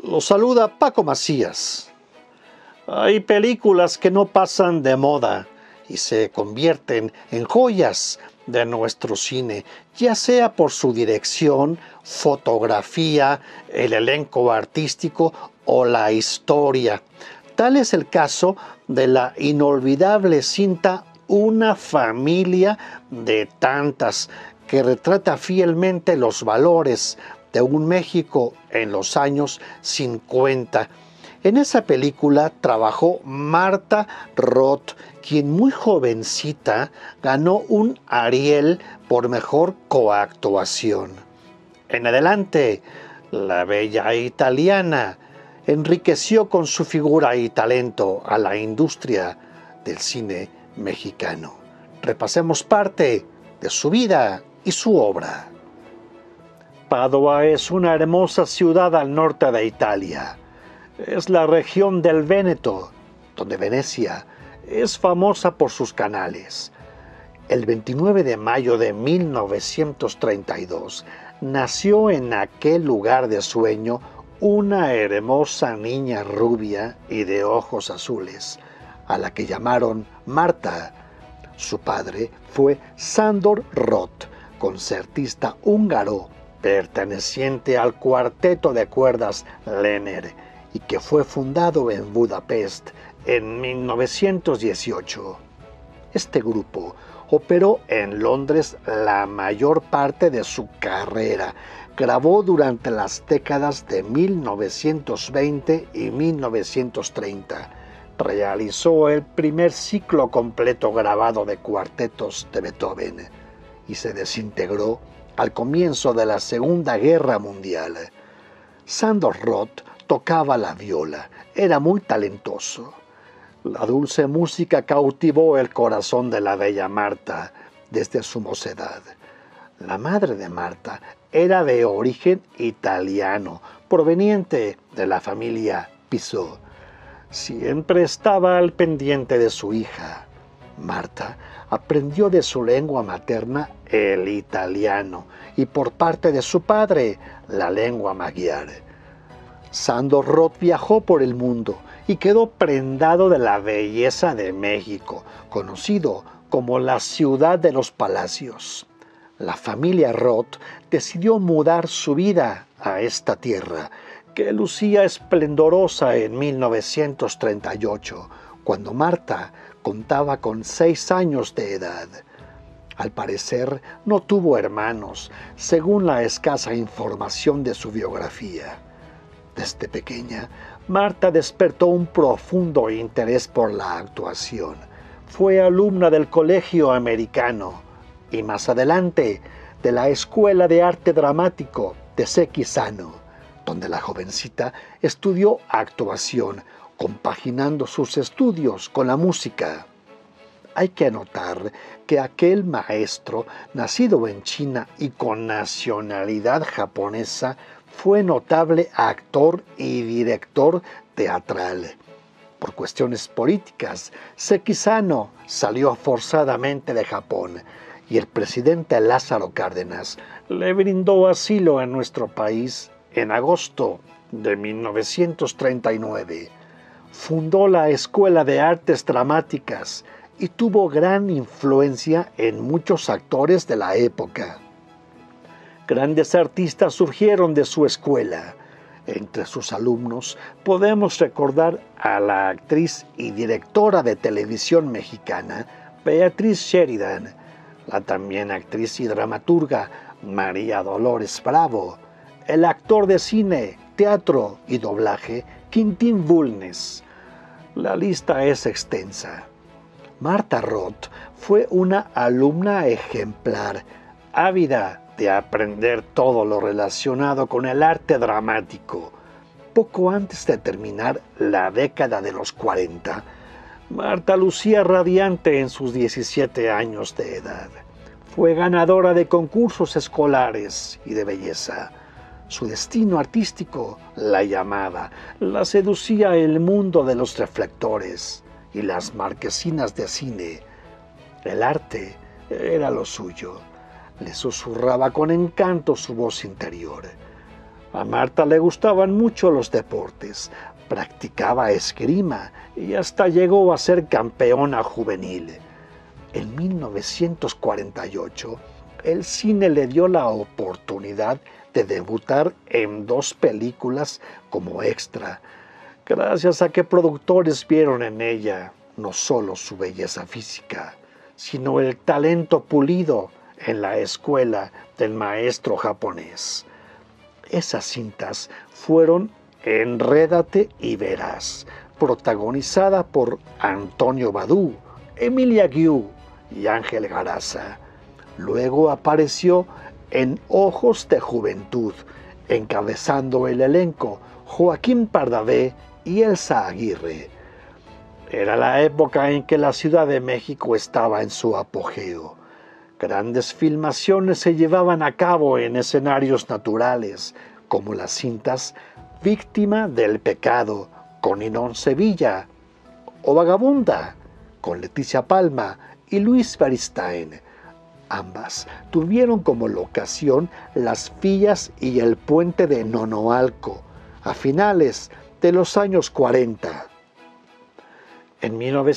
Los saluda Paco Macías. Hay películas que no pasan de moda y se convierten en joyas de nuestro cine, ya sea por su dirección, fotografía, el elenco artístico o la historia. Tal es el caso de la inolvidable cinta Una familia de tantas, que retrata fielmente los valores de un México en los años 50. En esa película trabajó Marta Roth, quien muy jovencita ganó un Ariel por mejor coactuación. En adelante, la bella italiana enriqueció con su figura y talento a la industria del cine mexicano. Repasemos parte de su vida y su obra. Padua es una hermosa ciudad al norte de Italia. Es la región del Véneto, donde Venecia es famosa por sus canales. El 29 de mayo de 1932 nació en aquel lugar de sueño una hermosa niña rubia y de ojos azules, a la que llamaron Marta. Su padre fue Sándor Roth, concertista húngaro perteneciente al cuarteto de cuerdas Lehner y que fue fundado en Budapest en 1918. Este grupo operó en Londres la mayor parte de su carrera. Grabó durante las décadas de 1920 y 1930. Realizó el primer ciclo completo grabado de cuartetos de Beethoven y se desintegró al comienzo de la Segunda Guerra Mundial. Sándor Roth tocaba la viola, era muy talentoso. La dulce música cautivó el corazón de la bella Marta desde su mocedad. La madre de Marta era de origen italiano, proveniente de la familia Pissot. Siempre estaba al pendiente de su hija. Marta aprendió de su lengua materna el italiano y por parte de su padre la lengua magyar. Sándor Roth viajó por el mundo y quedó prendado de la belleza de México, conocido como la ciudad de los palacios. La familia Roth decidió mudar su vida a esta tierra, que lucía esplendorosa en 1938, cuando Marta contaba con 6 años de edad. Al parecer, no tuvo hermanos, según la escasa información de su biografía. Desde pequeña, Marta despertó un profundo interés por la actuación. Fue alumna del Colegio Americano y más adelante de la Escuela de Arte Dramático de Sequizano, donde la jovencita estudió actuación, compaginando sus estudios con la música. Hay que anotar que aquel maestro, nacido en China y con nacionalidad japonesa, fue notable actor y director teatral. Por cuestiones políticas, Sequizano salió forzadamente de Japón y el presidente Lázaro Cárdenas le brindó asilo en nuestro país en agosto de 1939. Fundó la Escuela de Artes Dramáticas y tuvo gran influencia en muchos actores de la época. Grandes artistas surgieron de su escuela. Entre sus alumnos podemos recordar a la actriz y directora de televisión mexicana Beatriz Sheridan, la también actriz y dramaturga María Dolores Bravo, el actor de cine, teatro y doblaje Quintín Bulnes. La lista es extensa. Marta Roth fue una alumna ejemplar, ávida de aprender todo lo relacionado con el arte dramático. Poco antes de terminar la década de los 40, Marta lucía radiante en sus 17 años de edad. Fue ganadora de concursos escolares y de belleza. Su destino artístico la llamaba, la seducía el mundo de los reflectores y las marquesinas de cine. El arte era lo suyo. Le susurraba con encanto su voz interior. A Marta le gustaban mucho los deportes, practicaba esgrima y hasta llegó a ser campeona juvenil. En 1948, el cine le dio la oportunidad de debutar en 2 películas como extra, gracias a que productores vieron en ella no solo su belleza física, sino el talento pulido en la escuela del maestro japonés. Esas cintas fueron Enrédate y verás, protagonizada por Antonio Badú, Emilia Guiú y Ángel Garaza. Luego apareció en Ojos de Juventud, encabezando el elenco Joaquín Pardavé y Elsa Aguirre. Era la época en que la Ciudad de México estaba en su apogeo. Grandes filmaciones se llevaban a cabo en escenarios naturales, como las cintas Víctima del Pecado, con Inón Sevilla, o Vagabunda, con Leticia Palma y Luis Beristain. Ambas tuvieron como locación las Villas y el puente de Nonoalco, a finales de los años 40. En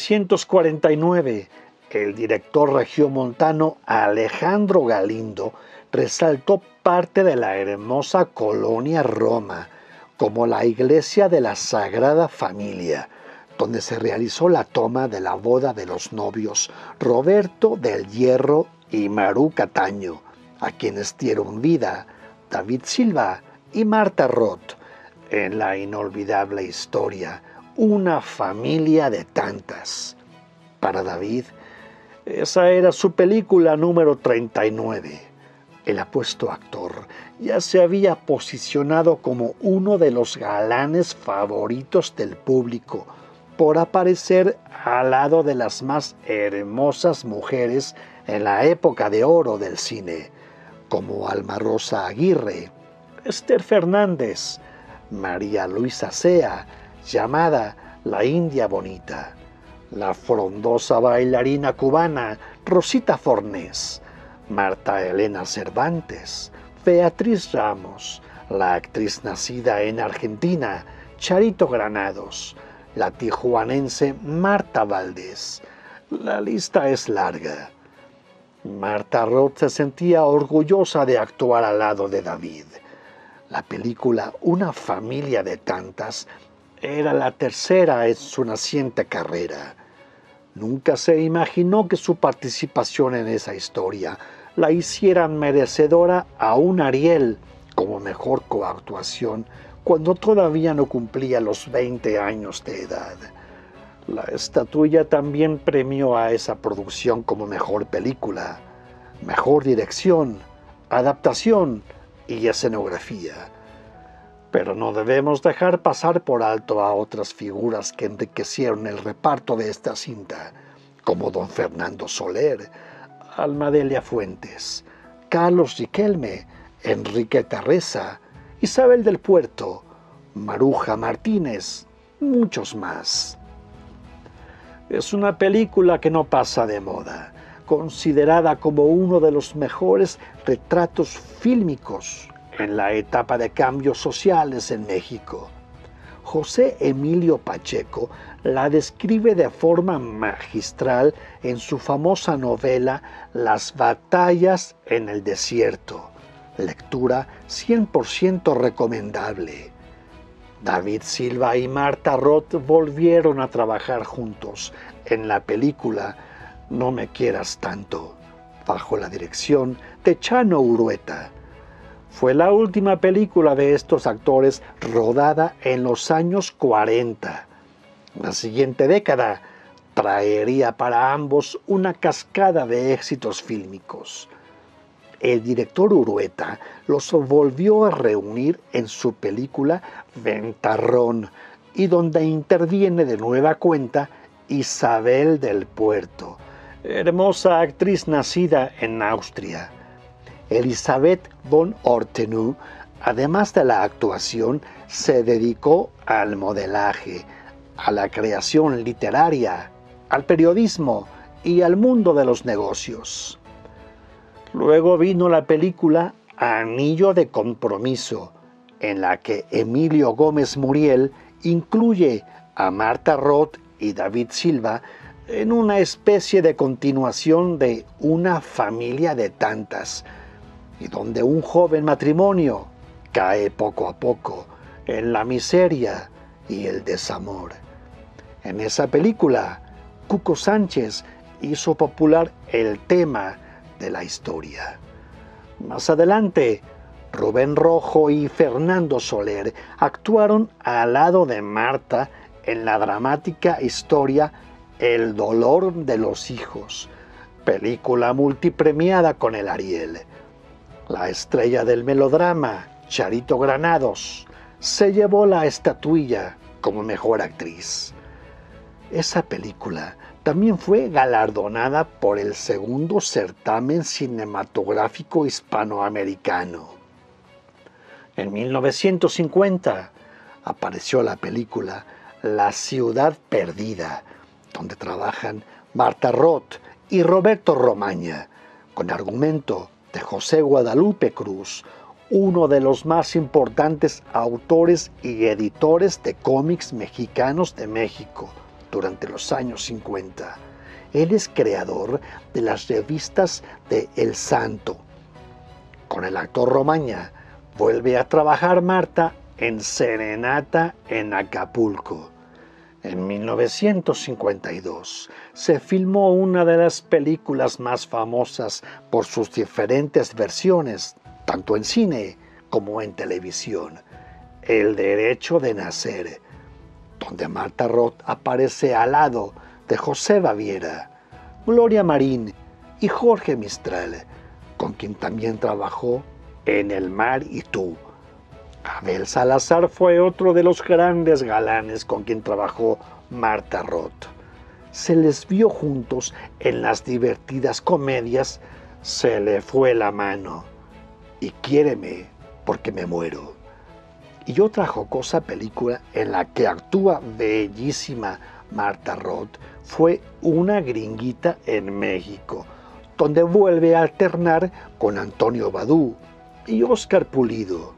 1949, el director regiomontano Alejandro Galindo resaltó parte de la hermosa colonia Roma, como la iglesia de la Sagrada Familia, donde se realizó la toma de la boda de los novios Roberto del Hierro y Maru Cataño, a quienes dieron vida David Silva y Marta Roth, en la inolvidable historia Una familia de tantas. Para David, esa era su película número 39. El apuesto actor ya se había posicionado como uno de los galanes favoritos del público por aparecer al lado de las más hermosas mujeres en la época de oro del cine, como Alma Rosa Aguirre, Esther Fernández, María Luisa Sea, llamada La India Bonita, la frondosa bailarina cubana Rosita Fornés, Marta Elena Cervantes, Beatriz Ramos, la actriz nacida en Argentina, Charito Granados, la tijuanense Marta Valdés. La lista es larga. Marta Roth se sentía orgullosa de actuar al lado de David. La película Una familia de tantas era la tercera en su naciente carrera. Nunca se imaginó que su participación en esa historia la hicieran merecedora a un Ariel como mejor coactuación cuando todavía no cumplía los 20 años de edad. La estatuilla también premió a esa producción como mejor película, mejor dirección, adaptación y escenografía. Pero no debemos dejar pasar por alto a otras figuras que enriquecieron el reparto de esta cinta, como don Fernando Soler, Alma Delia Fuentes, Carlos Riquelme, Enriqueta Reza, Isabel del Puerto, Maruja Martínez, muchos más. Es una película que no pasa de moda, considerada como uno de los mejores retratos fílmicos en la etapa de cambios sociales en México. José Emilio Pacheco la describe de forma magistral en su famosa novela Las batallas en el desierto, lectura 100% recomendable. David Silva y Marta Roth volvieron a trabajar juntos en la película No me quieras tanto, bajo la dirección de Chano Urueta. Fue la última película de estos actores rodada en los años 40. La siguiente década traería para ambos una cascada de éxitos fílmicos. El director Urueta los volvió a reunir en su película Ventarrón, y donde interviene de nueva cuenta Isabel del Puerto, hermosa actriz nacida en Austria. Elisabeth von Ortenau, además de la actuación, se dedicó al modelaje, a la creación literaria, al periodismo y al mundo de los negocios. Luego vino la película Anillo de Compromiso, en la que Emilio Gómez Muriel incluye a Marta Roth y David Silva en una especie de continuación de Una familia de tantas, y donde un joven matrimonio cae poco a poco en la miseria y el desamor. En esa película, Cuco Sánchez hizo popular el tema de la historia. Más adelante, Rubén Rojo y Fernando Soler actuaron al lado de Marta en la dramática historia El dolor de los hijos, película multipremiada con el Ariel. La estrella del melodrama, Charito Granados, se llevó la estatuilla como mejor actriz. Esa película también fue galardonada por el segundo certamen cinematográfico hispanoamericano. En 1950 apareció la película La ciudad perdida, donde trabajan Marta Roth y Roberto Romaña, con argumento de José Guadalupe Cruz, uno de los más importantes autores y editores de cómics mexicanos de México durante los años 50. Él es creador de las revistas de El Santo. Con el actor Romaña vuelve a trabajar Marta en Serenata en Acapulco. En 1952 se filmó una de las películas más famosas por sus diferentes versiones, tanto en cine como en televisión, El derecho de nacer, donde Marta Roth aparece al lado de José Baviera, Gloria Marín y Jorge Mistral, con quien también trabajó en El mar y tú. Abel Salazar fue otro de los grandes galanes con quien trabajó Marta Roth. Se les vio juntos en las divertidas comedias Se le fue la mano y Quiéreme porque me muero, y otra jocosa película en la que actúa bellísima Marta Roth fue Una gringuita en México, donde vuelve a alternar con Antonio Badú y Óscar Pulido.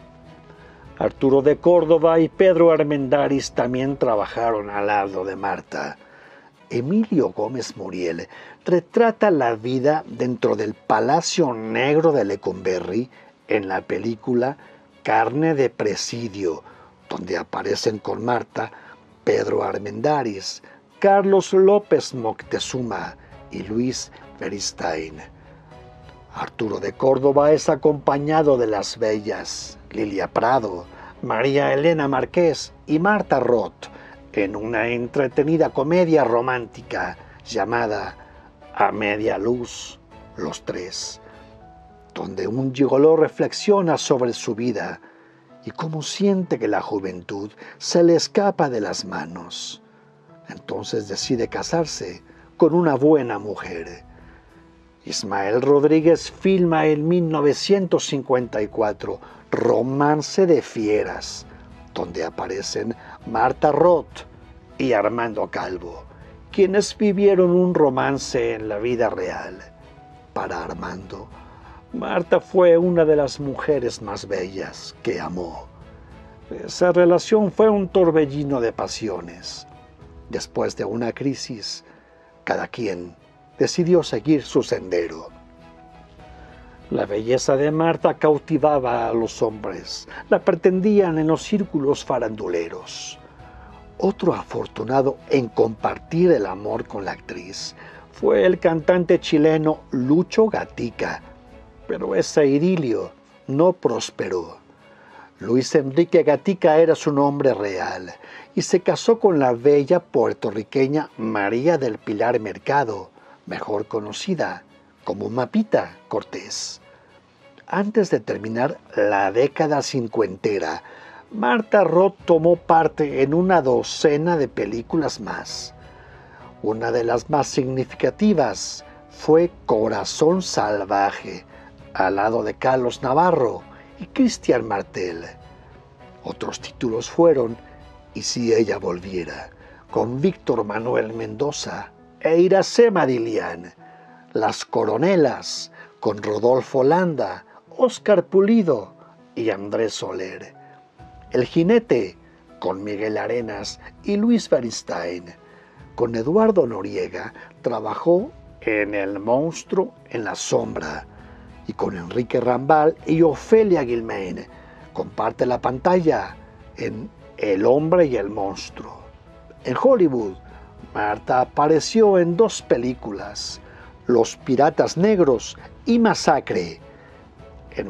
Arturo de Córdoba y Pedro Armendáriz también trabajaron al lado de Marta. Emilio Gómez Muriel retrata la vida dentro del Palacio Negro de Lecumberri en la película Carne de Presidio, donde aparecen con Marta Pedro Armendáriz, Carlos López Moctezuma y Luis Beristain. Arturo de Córdoba es acompañado de las bellas Lilia Prado, María Elena Márquez y Marta Roth en una entretenida comedia romántica llamada A media luz, los tres, donde un gigoló reflexiona sobre su vida y cómo siente que la juventud se le escapa de las manos. Entonces decide casarse con una buena mujer. Ismael Rodríguez filma en 1954 Romance de Fieras, donde aparecen Marta Roth y Armando Calvo, quienes vivieron un romance en la vida real. Para Armando, Marta fue una de las mujeres más bellas que amó. Esa relación fue un torbellino de pasiones. Después de una crisis, cada quien decidió seguir su sendero. La belleza de Marta cautivaba a los hombres, la pretendían en los círculos faranduleros. Otro afortunado en compartir el amor con la actriz fue el cantante chileno Lucho Gatica, pero ese idilio no prosperó. Luis Enrique Gatica era su nombre real y se casó con la bella puertorriqueña María del Pilar Mercado, mejor conocida como Mapita Cortés. Antes de terminar la década cincuentera, Marta Roth tomó parte en una docena de películas más. Una de las más significativas fue Corazón Salvaje, al lado de Carlos Navarro y Cristian Martel. Otros títulos fueron Y si ella volviera, con Víctor Manuel Mendoza e Iracema Dilián, Las Coronelas, con Rodolfo Landa, Óscar Pulido y Andrés Soler, El jinete, con Miguel Arenas y Luis Bernstein. Con Eduardo Noriega trabajó en El monstruo en la sombra. Y con Enrique Rambal y Ofelia Guilmain comparte la pantalla en El hombre y el monstruo. En Hollywood, Marta apareció en 2 películas, Los piratas negros y Masacre. En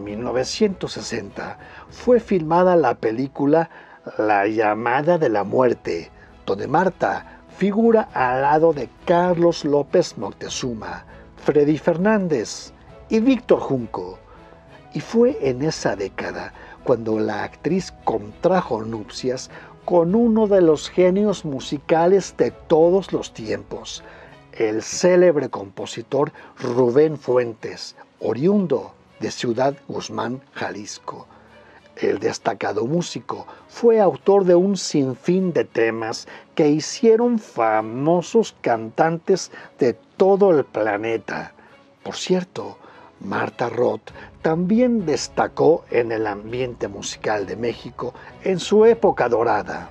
1960 fue filmada la película La llamada de la muerte, donde Marta figura al lado de Carlos López Moctezuma, Freddy Fernández y Víctor Junco. Y fue en esa década cuando la actriz contrajo nupcias con uno de los genios musicales de todos los tiempos, el célebre compositor Rubén Fuentes, oriundo de Ciudad Guzmán, Jalisco. El destacado músico fue autor de un sinfín de temas que hicieron famosos cantantes de todo el planeta. Por cierto, Marta Roth también destacó en el ambiente musical de México en su época dorada.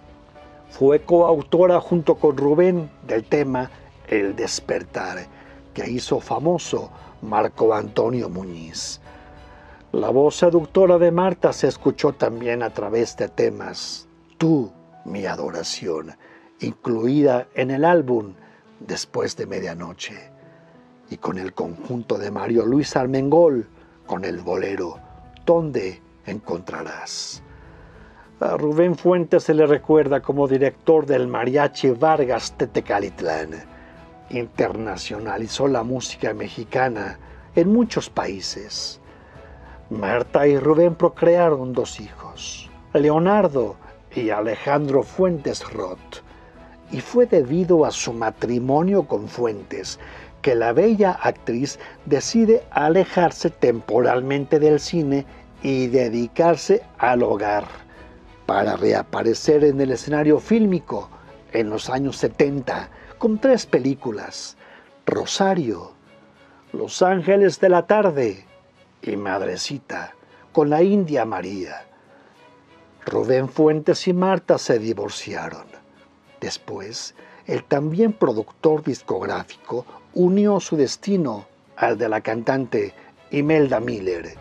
Fue coautora junto con Rubén del tema El despertar, que hizo famoso Marco Antonio Muñiz. La voz seductora de Marta se escuchó también a través de temas Tú, mi adoración, incluida en el álbum Después de Medianoche, y con el conjunto de Mario Luis Armengol, con el bolero ¿Dónde encontrarás? A Rubén Fuentes se le recuerda como director del Mariachi Vargas de Tecalitlán. Internacionalizó la música mexicana en muchos países. Marta y Rubén procrearon 2 hijos, Leonardo y Alejandro Fuentes Roth, y fue debido a su matrimonio con Fuentes que la bella actriz decide alejarse temporalmente del cine y dedicarse al hogar, para reaparecer en el escenario fílmico en los años 70 con 3 películas: Rosario, Los ángeles de la tarde y Madrecita, con la India María. Rubén Fuentes y Marta se divorciaron. Después, el también productor discográfico unió su destino al de la cantante Imelda Miller.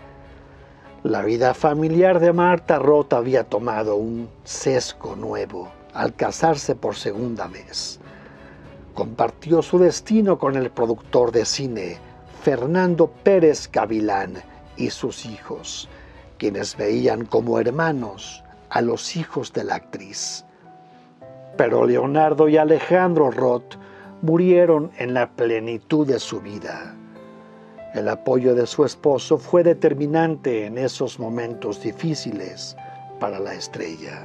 La vida familiar de Marta Roth había tomado un sesgo nuevo al casarse por segunda vez. Compartió su destino con el productor de cine Fernando Pérez Gavilán y sus hijos, quienes veían como hermanos a los hijos de la actriz. Pero Leonardo y Alejandro Roth murieron en la plenitud de su vida. El apoyo de su esposo fue determinante en esos momentos difíciles para la estrella.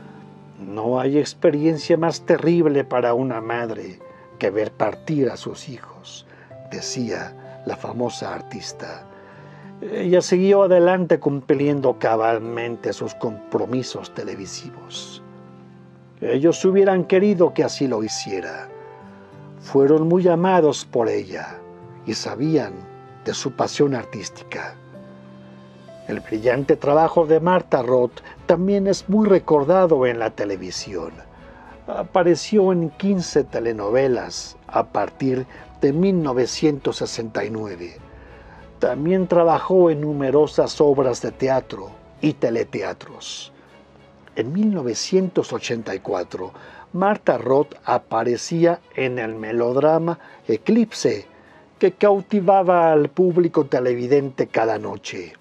No hay experiencia más terrible para una madre que ver partir a sus hijos, decía la famosa artista. Ella siguió adelante cumpliendo cabalmente sus compromisos televisivos. Ellos hubieran querido que así lo hiciera. Fueron muy amados por ella y sabían de su pasión artística. El brillante trabajo de Marta Roth también es muy recordado en la televisión. Apareció en 15 telenovelas a partir de 1969. También trabajó en numerosas obras de teatro y teleteatros. En 1984, Marta Roth aparecía en el melodrama Eclipse, que cautivaba al público televidente cada noche.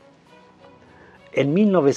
En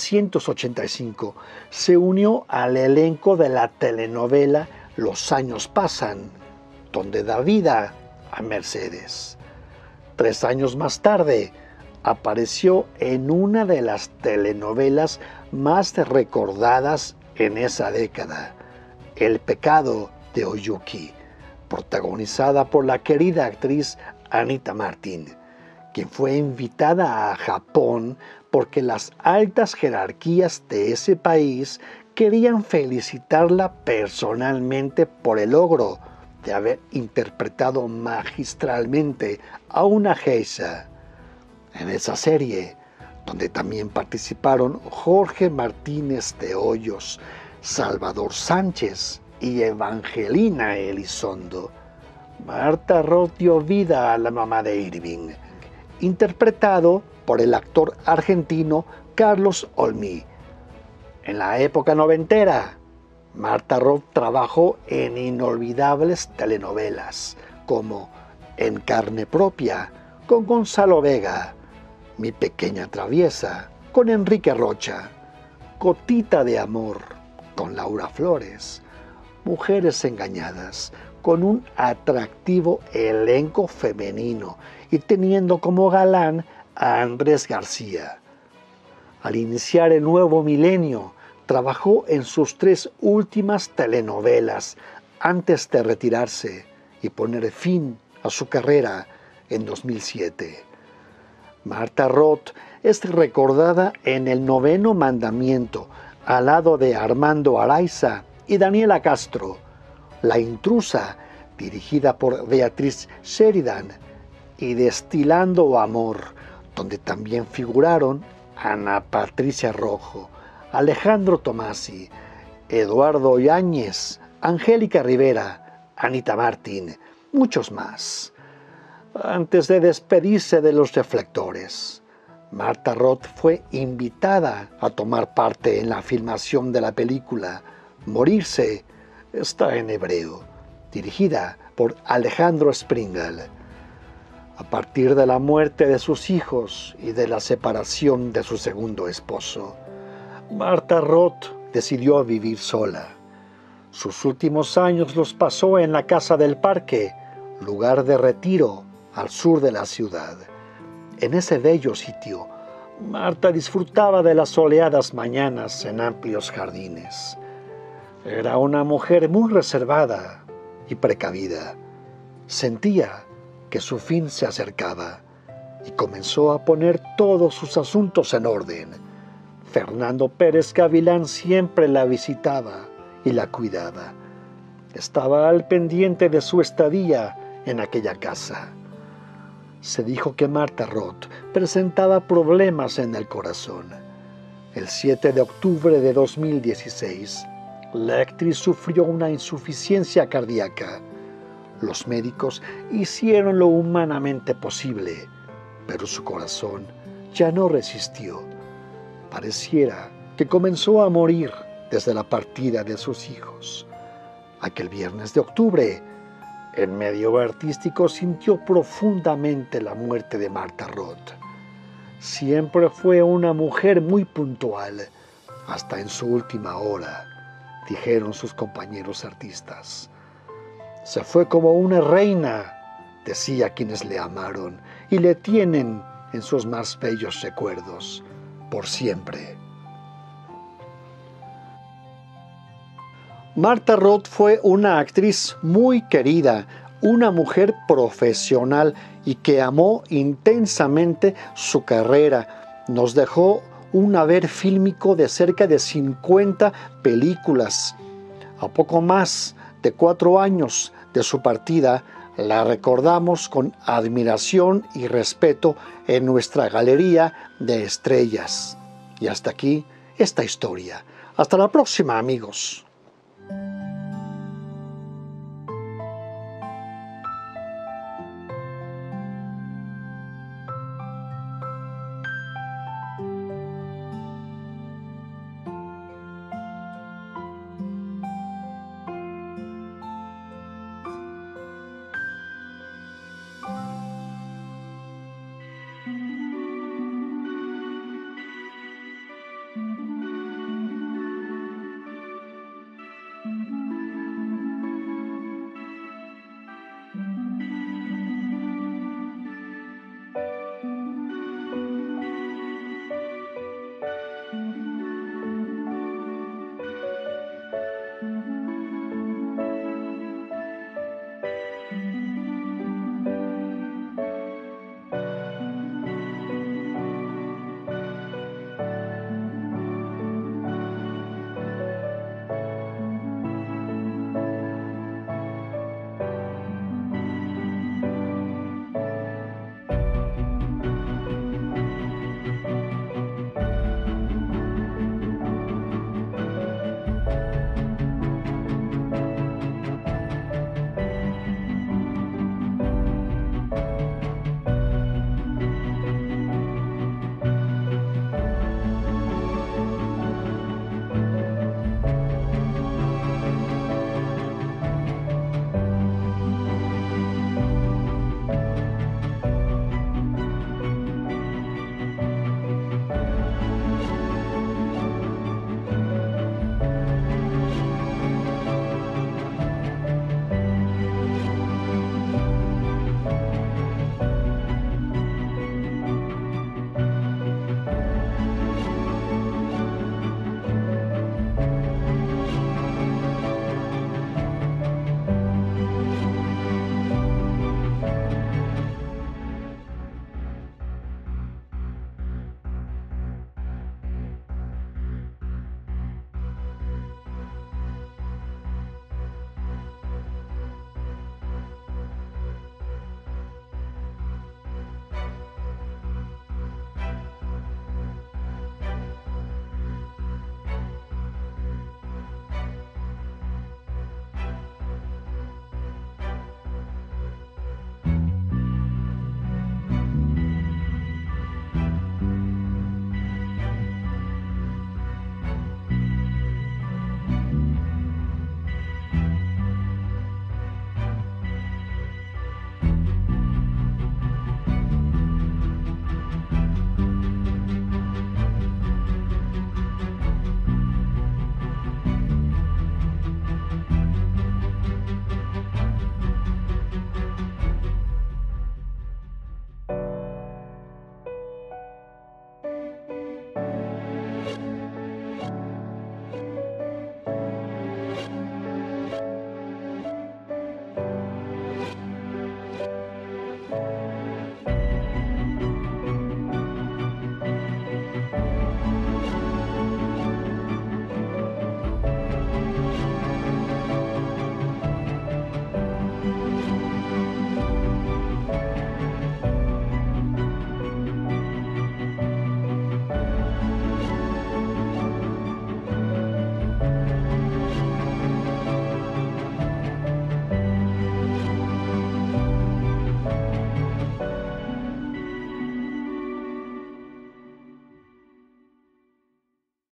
1985 se unió al elenco de la telenovela Los años pasan, donde da vida a Mercedes. 3 años más tarde, apareció en una de las telenovelas más recordadas en esa década, El pecado de Oyuki, protagonizada por la querida actriz Anita Martín, quien fue invitada a Japón porque las altas jerarquías de ese país querían felicitarla personalmente por el logro de haber interpretado magistralmente a una geisha. En esa serie donde también participaron Jorge Martínez de Hoyos, Salvador Sánchez y Evangelina Elizondo. Martha Roth dio vida a la mamá de Irving, interpretado por el actor argentino Carlos Olmi. En la época noventera, Martha Roth trabajó en inolvidables telenovelas como En carne propia con Gonzalo Vega, Mi pequeña traviesa con Enrique Rocha, Gotita de amor con Laura Flores, Mujeres engañadas con un atractivo elenco femenino y teniendo como galán a Andrés García. Al iniciar el nuevo milenio, trabajó en sus 3 últimas telenovelas antes de retirarse y poner fin a su carrera en 2007. Martha Roth es recordada en El noveno mandamiento, al lado de Armando Araiza y Daniela Castro. La intrusa, dirigida por Beatriz Sheridan, y Destilando amor, donde también figuraron Ana Patricia Rojo, Alejandro Tomasi, Eduardo Yáñez, Angélica Rivera, Anita Martín, muchos más. Antes de despedirse de los reflectores, Martha Roth fue invitada a tomar parte en la filmación de la película Morirse está en hebreo, dirigida por Alejandro Springal. A partir de la muerte de sus hijos y de la separación de su segundo esposo, Martha Roth decidió vivir sola. Sus últimos años los pasó en la Casa del Parque, lugar de retiro al sur de la ciudad. En ese bello sitio, Martha disfrutaba de las soleadas mañanas en amplios jardines. Era una mujer muy reservada y precavida. Sentía que su fin se acercaba y comenzó a poner todos sus asuntos en orden. Fernando Pérez Gavilán siempre la visitaba y la cuidaba. Estaba al pendiente de su estadía en aquella casa. Se dijo que Martha Roth presentaba problemas en el corazón. El 7 de octubre de 2016, la actriz sufrió una insuficiencia cardíaca. Los médicos hicieron lo humanamente posible, pero su corazón ya no resistió. Pareciera que comenzó a morir desde la partida de sus hijos. Aquel viernes de octubre, el medio artístico sintió profundamente la muerte de Martha Roth. Siempre fue una mujer muy puntual, hasta en su última hora, dijeron sus compañeros artistas. Se fue como una reina, decía quienes le amaron y le tienen en sus más bellos recuerdos, por siempre. Martha Roth fue una actriz muy querida, una mujer profesional y que amó intensamente su carrera. Nos dejó un haber fílmico de cerca de 50 películas. A poco más de 4 años de su partida, la recordamos con admiración y respeto en nuestra galería de estrellas. Y hasta aquí esta historia. Hasta la próxima, amigos.